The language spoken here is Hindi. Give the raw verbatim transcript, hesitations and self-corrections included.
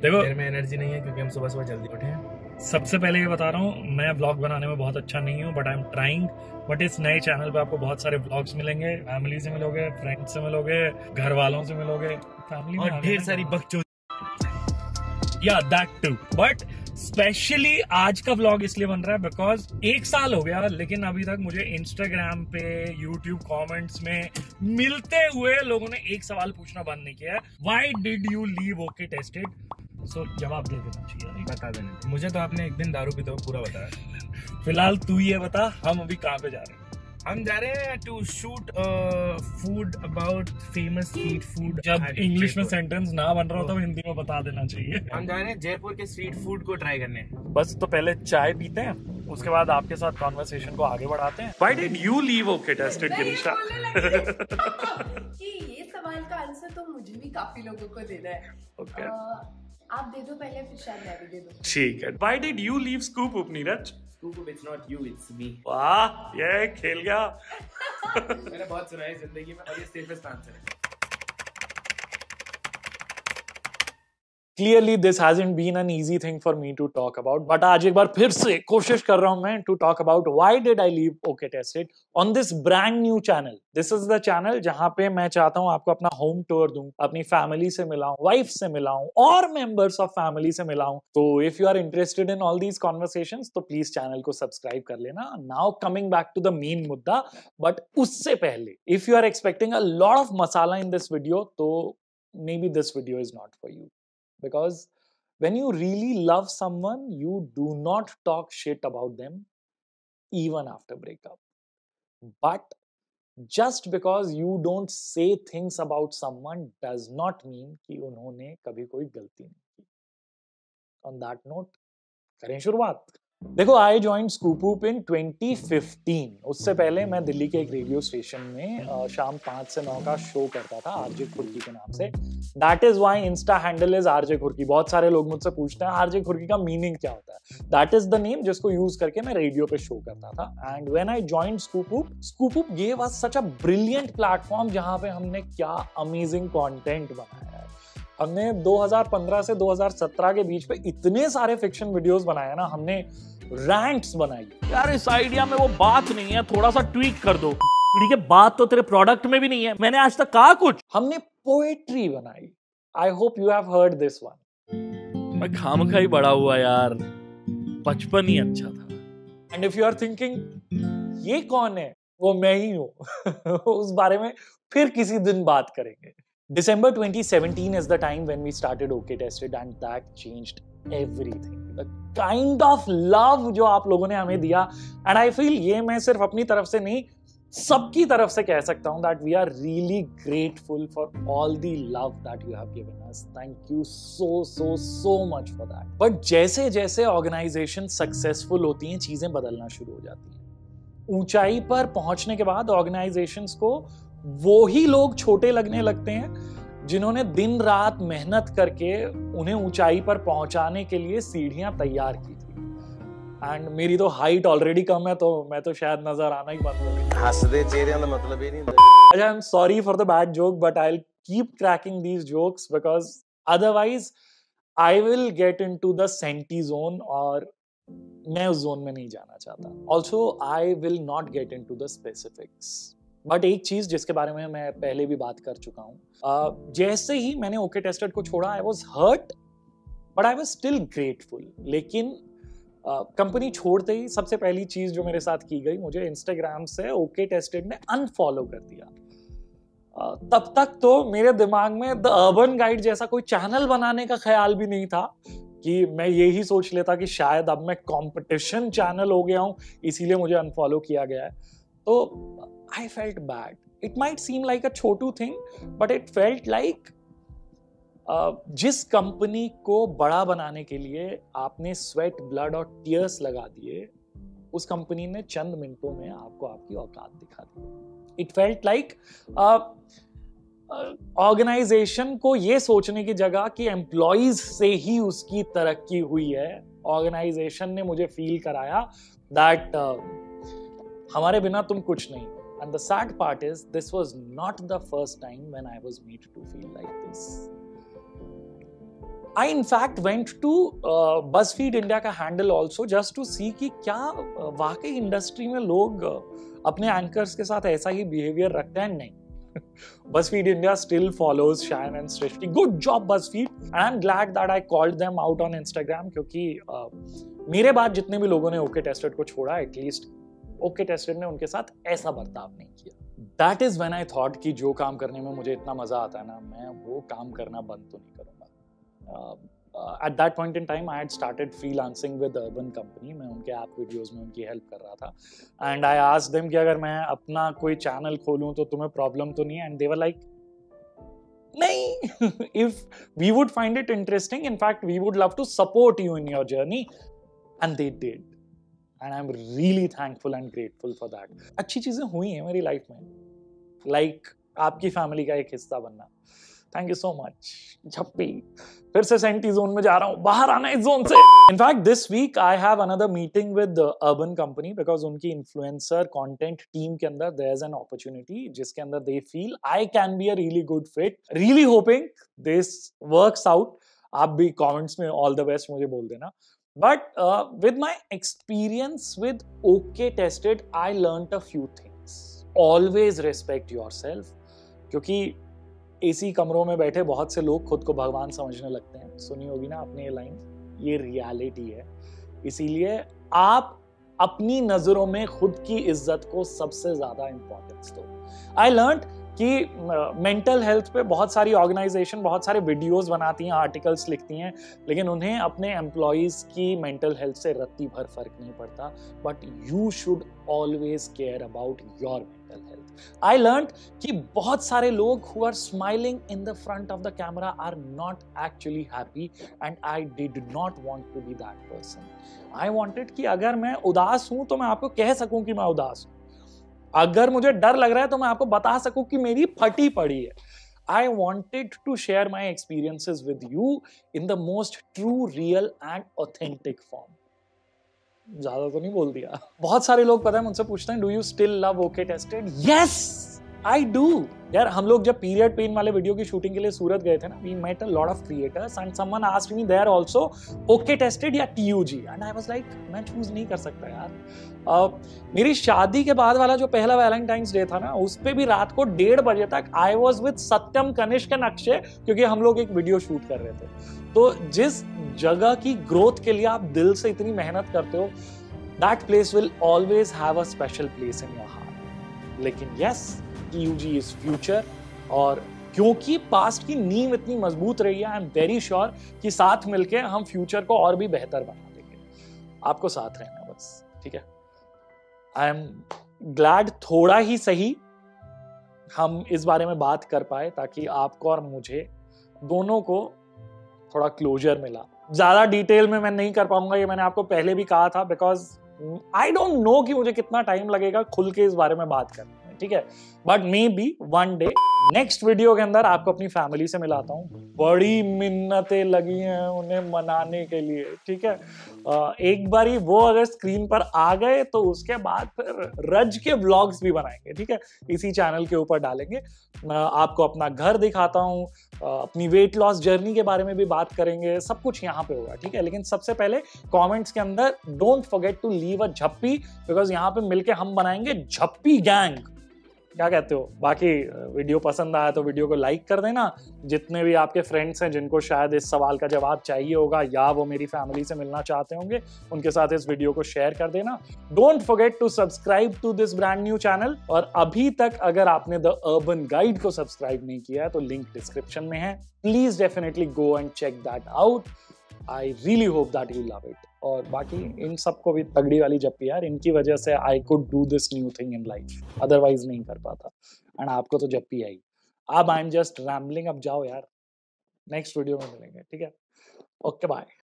देखो मेरे में एनर्जी नहीं है क्योंकि हम सुबह सुबह जल्दी उठे हैं। सबसे पहले ये बता रहा हूँ, मैं ब्लॉग बनाने में बहुत अच्छा नहीं हूँ, but I am trying. But इस नए चैनल पे आपको बहुत सारे ब्लॉग्स मिलेंगे, फैमिली से मिलोगे, फ्रेंड्स से मिलोगे, घर वालों से मिलोगे, फैमिली और ढेर सारी बकचोदी। या दैट टू। बट स्पेशली आज का व्लॉग इसलिए बन रहा है बिकॉज एक साल हो गया, लेकिन अभी तक मुझे इंस्टाग्राम पे, यूट्यूब कमेंट्स में मिलते हुए लोगों ने एक सवाल पूछना बंद नहीं किया है, why did you leave okay tested. So जवाब दे देना चाहिए। बता देना मुझे तो आपने एक दिन दारू पीते हुए पूरा बताया। फिलहाल तू ये बता, हम अभी कहाँ पे जा रहे हैं? हम जा रहे हैं to shoot food about famous street food. जब इंग्लिश में सेंटेंस ना बन रहा हो तो हिंदी में बता देना चाहिए। हम जा रहे हैं जयपुर के स्ट्रीट फूड को ट्राई करने। बस तो पहले चाय पीते हैं, उसके बाद आपके साथ कॉन्वर्सेशन को आगे बढ़ाते हैं। Why did you leave OK Tested, Girisha? कि ये सवाल का आंसर तो मुझे भी काफी लोगों को देना है। Okay. आ, आप दे दो पहले, फिर शायद मैं भी दे दूं। ठीक है। Why did you leave Scoop Up, Neeraj? Scoop Up, it's not you, it's me. वाह, ये खेल गया। मैंने बहुत सुना है जिंदगी में, और ये सेफेस्ट आंसर है। Clearly this hasn't been an easy thing for me to talk about, but आज एक बार फिर से कोशिश कर रहा हूं मैं to talk about why did I leave OK Tested on this brand new channel. This is the channel जहां पे मैं चाहता हूं आपको अपना home tour दूं, अपनी family से मिलाऊं, wife से मिलाऊं और members of family से मिलाऊं। तो if you are interested in all these conversations, तो please channel को subscribe कर लेना। Now coming back to the main मुद्दा, but उससे पहले if you are expecting a lot of masala in this video, तो maybe this video is not for you. Because when you really love someone, you do not talk shit about them even after breakup. But just because you don't say things about someone does not mean कि उन्होंने कभी कोई गलती नहीं की। On that note, करें शुरुआत। देखो, I join ScoopWhoop in twenty fifteen. उससे पहले मैं दिल्ली के एक रेडियो स्टेशन में शाम पाँच से नौ का शो करता था, आरजे खुर्की के नाम से। That is why insta handle is RJ Khurki. बहुत सारे लोग मुझसे पूछते हैं आरजे खुर्की का मीनिंग क्या होता है। दैट इज द नेम जिसको यूज करके मैं रेडियो पे शो करता था। And when I joined ScoopWhoop, ScoopWhoop give us such a brilliant platform जहां पे हमने क्या अमेजिंग कंटेंट बनाया है। हमने दो हज़ार पंद्रह से दो हज़ार सत्रह के बीच पे इतने सारे फिक्शन वीडियोस बनाए ना, हमने रैंट्स बनाई। यार इस आइडिया में वो बात नहीं है, थोड़ा सा ट्वीक कर दो। ठीक है, बात तो तेरे प्रोडक्ट में भी नहीं है, मैंने आज तक कहा कुछ। हमने पोएट्री बनाई। I hope you have heard this one. मैं खामखा ही बड़ा हुआ यार, बचपन ही अच्छा था। And if you are thinking ये कौन है, वो मैं ही हूं। उस बारे में फिर किसी दिन बात करेंगे। December twenty seventeen is the time when we started OK Tested and that changed everything. The kind of love जो आप लोगों ने हमें दिया, and I feel ये मैं सिर्फ अपनी तरफ से नहीं, सबकी तरफ से कह सकता हूँ that we are really grateful for all the love that you have given us. Thank you so so so much for that. But जैसे जैसे organization successful होती हैं, चीजें बदलना शुरू हो जाती हैं। ऊंचाई पर पहुंचने के बाद organizations को वो ही लोग छोटे लगने लगते हैं जिन्होंने दिन रात मेहनत करके उन्हें ऊंचाई पर पहुंचाने के लिए सीढ़ियां तैयार की थी। एंड मेरी तो हाइट ऑलरेडी कम है, तो मैं तो शायद नजर आना ही बंद हो गया। हंसदे चेहरे का मतलब ये नहीं होता। I am sorry for the bad joke, but I will keep cracking these jokes because otherwise I will get into the senti zone, और मैं उस जोन में नहीं जाना चाहता। Also I will not get into the specifics. But एक चीज जिसके बारे में मैं पहले भी बात कर चुका हूं, uh, जैसे ही मैंने OK Tested को छोड़ा, I was hurt but I was still grateful. लेकिन कंपनी uh, छोड़ते ही सबसे पहली चीज जो मेरे साथ की गई, मुझे इंस्टाग्राम से OK Tested ने अनफॉलो कर दिया। uh, तब तक तो मेरे दिमाग में द अर्बन गाइड जैसा कोई चैनल बनाने का ख्याल भी नहीं था, कि मैं यही सोच लेता कि शायद अब मैं कंपटीशन चैनल हो गया हूं, इसीलिए मुझे अनफॉलो किया गया है। तो I felt bad. It might seem like a chhotu thing, but it felt like uh, जिस कंपनी को बड़ा बनाने के लिए आपने स्वेट, ब्लड और टीयर्स लगा दिए, उस कंपनी ने चंद मिनटों में आपको आपकी औकात दिखा दी। It felt like organisation uh, को ये सोचने की जगह कि एम्प्लॉइज से ही उसकी तरक्की हुई है, ऑर्गेनाइजेशन ने मुझे फील कराया दैट uh, हमारे बिना तुम कुछ नहीं। And the sad part is, this was not the first time when I was made to feel like this. I in fact went to uh, BuzzFeed India का handle also just to see कि क्या uh, वाकई इंडस्ट्री में लोग uh, अपने एंकर्स के साथ ऐसा ही बिहेवियर रखते हैं. नहीं. BuzzFeed India still follows Shayan and Srishti. Good job BuzzFeed, and I'm glad that I called them out on Instagram क्योंकि uh, मेरे बाद जितने भी लोगों ने OK Tested को छोड़ा, एटलीस्ट OK Tested ने उनके साथ ऐसा बर्ताव नहीं किया. That is when I thought कि जो काम करने में मुझे इतना मजा आता है ना, मैं वो काम करना बंद तो नहीं करूँगा. Uh, uh, at that point in time, I had started freelancing with Urban Company. मैं उनके ऐप वीडियोस में उनकी हेल्प कर रहा था. And I asked them कि अगर मैं अपना कोई चैनल खोलूँ तो तुम्हें प्रॉब्लम तो नहीं है? And they were like, नहीं. If we would find it interesting, in fact, we would love to support you in your journey. And they did. And I'm really thankful and grateful for that. अच्छी चीजें हुई हैं मेरी लाइफ में. Like आपकी फैमिली का एक हिस्सा बनना. Thank you so much. झप्पी. फिर से सेंटी जोन में जा रहा हूँ. बाहर आना इस जोन से. In fact, this week I have another meeting with the Urban Company because उनकी influencer content team के अंदर there's an opportunity जिसके अंदर they feel I can be a really good fit. Really hoping this works out. आप भी comments में all the best मुझे बोल देना. But uh, with my experience with OK Tested, I learned a few things. Always respect yourself. क्योंकि एसी कमरों में बैठे बहुत से लोग खुद को भगवान समझने लगते हैं. सुनी होगी ना आपने ये लाइन. ये रियलिटी है. इसीलिए आप अपनी नजरों में खुद की इज्जत को सबसे ज्यादा इंपॉर्टेंस दो. आई लर्नड कि मेंटल uh, हेल्थ पे बहुत सारी ऑर्गेनाइजेशन बहुत सारे वीडियोस बनाती हैं, आर्टिकल्स लिखती हैं, लेकिन उन्हें अपने एम्प्लॉइज की मेंटल हेल्थ से रत्ती भर फर्क नहीं पड़ता. But you should always care about your mental health. I learned कि बहुत सारे लोग who are smiling in the front of the camera are not actually happy, and I did not want to be that person. I wanted कि अगर मैं उदास हूं तो मैं आपको कह सकूं कि मैं उदास हूं. अगर मुझे डर लग रहा है तो मैं आपको बता सकूं कि मेरी फटी पड़ी है. I wanted to share my experiences with you in the most true, real and authentic form. ज्यादा तो नहीं बोल दिया. बहुत सारे लोग पता है मुझसे पूछते हैं do you still love okay tested. Yes I do. यार हम लोग जब पीरियड पेन वाले वीडियो की शूटिंग के लिए सूरत गए थे ना, we met a lot of creators and someone asked me there also okay tested या TUG, and I was like मैं चूज नहीं कर सकता यार. uh, मेरी शादी के बाद वाला जो पहला वैलेंटाइंस डे था ना, उस पे भी रात को डेढ़ बजे तक I was with Satyam Kanishk नक्शे, क्योंकि हम लोग एक वीडियो शूट कर रहे थे. तो जिस जगह की ग्रोथ के लिए आप दिल से इतनी मेहनत करते हो, that place will always have a special place in your heart. लेकिन यस, टीयूजी इज फ्यूचर, और क्योंकि पास्ट की नींव इतनी मजबूत रही है, आई एम वेरी श्योर कि साथ मिलके हम फ्यूचर को और भी बेहतर बना देंगे. आपको साथ रहना बस, ठीक है. आई एम ग्लैड थोड़ा ही सही हम इस बारे में बात कर पाए, ताकि आपको और मुझे दोनों को थोड़ा क्लोजर मिला. ज्यादा डिटेल में मैं नहीं कर पाऊंगा, ये मैंने आपको पहले भी कहा था, बिकॉज आई डोंट नो कि मुझे कितना टाइम लगेगा खुल के इस बारे में बात करने में, ठीक है. But maybe one day next video के अंदर आपको अपनी फैमिली से मिलाता हूँ. बड़ी मिन्नतें लगी हैं उन्हें मनाने के लिए, ठीक है. एक बारी वो अगर स्क्रीन पर आ गए तो उसके बाद फिर रज के व्लॉग्स भी बनाएंगे, ठीक है, इसी चैनल के ऊपर डालेंगे. आपको अपना घर दिखाता हूँ, अपनी वेट लॉस जर्नी के बारे में भी बात करेंगे, सब कुछ यहाँ पे होगा, ठीक है. लेकिन सबसे पहले कमेंट्स के अंदर don't forget to leave a jhappi, because यहाँ पे मिलके हम बनाएंगे झप्पी गैंग. क्या कहते हो? बाकी वीडियो पसंद आया तो वीडियो को लाइक कर देना. जितने भी आपके फ्रेंड्स हैं जिनको शायद इस सवाल का जवाब चाहिए होगा, या वो मेरी फैमिली से मिलना चाहते होंगे, उनके साथ इस वीडियो को शेयर कर देना. Don't forget to subscribe to this brand new channel. और अभी तक अगर आपने द अर्बन गाइड को सब्सक्राइब नहीं किया है तो लिंक डिस्क्रिप्शन में है. Please definitely go and check that out. I really hope that you love it. और बाकी इन सबको भी तगड़ी वाली जप्पी यार, इनकी वजह से I could do this new thing in life, otherwise नहीं कर पाता. एंड आपको तो जप्पी आई. अब आई एम जस्ट रैम्बलिंग. अब जाओ यार, नेक्स्ट वीडियो में मिलेंगे, ठीक है. Okay bye.